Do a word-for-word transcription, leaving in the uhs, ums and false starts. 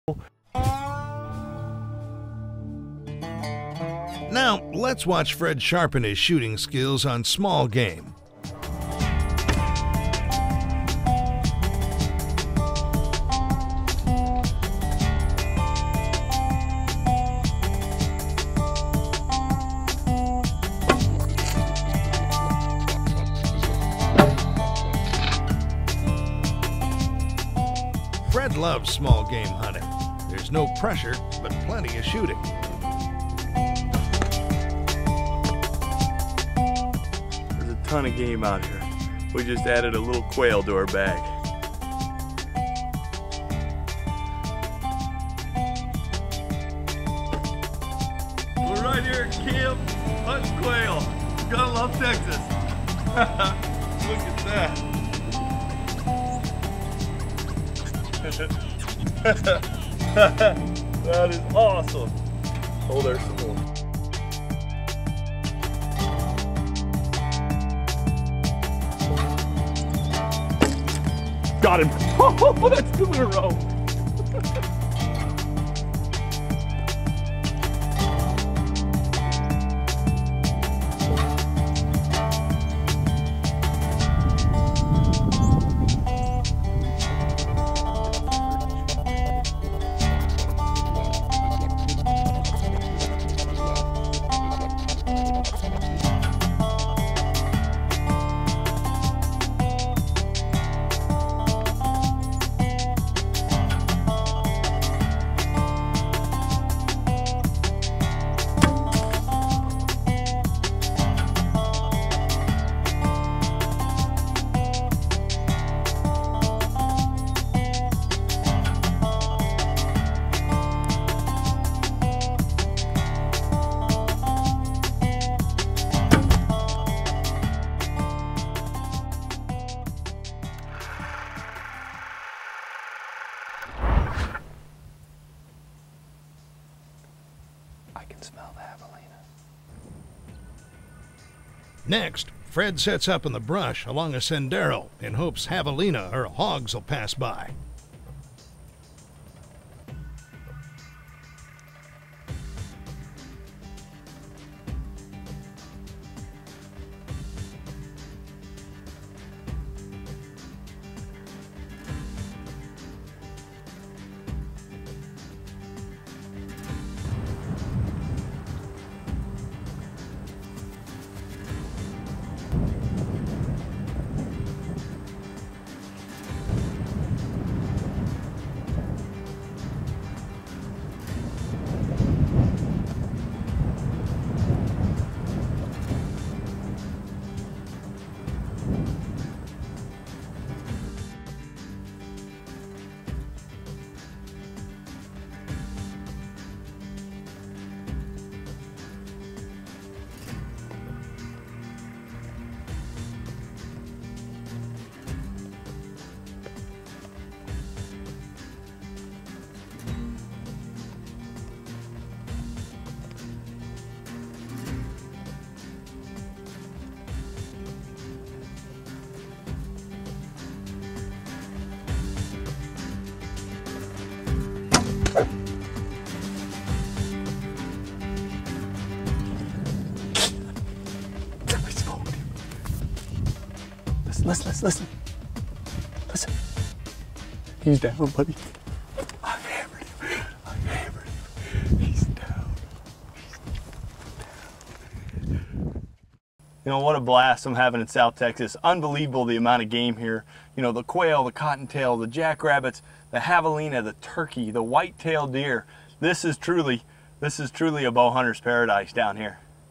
Now, let's watch Fred sharpen his shooting skills on small game. Fred loves small game hunting. There's no pressure, but plenty of shooting. There's a ton of game out here. We just added a little quail to our bag. We're right here at camp hunting quail. Gotta love Texas. Look at that. That is awesome. Oh, there's some more. Got him. Oh, that's two in a row. I can smell the javelina. Next, Fred sets up in the brush along a sendero in hopes javelina or hogs will pass by. Listen, listen, listen. Listen. He's down, buddy. I hammered him. I hammered him. He's down. He's down. You know, what a blast I'm having in South Texas. Unbelievable the amount of game here. You know, the quail, the cottontail, the jackrabbits, the javelina, the turkey, the white-tailed deer. This is truly, this is truly a bow hunter's paradise down here.